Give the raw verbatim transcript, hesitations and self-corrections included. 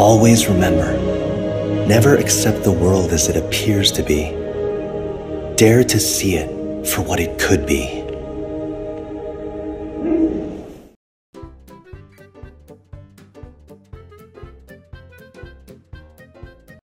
always remember, never accept the world as it appears to be. Dare to see it for what it could be.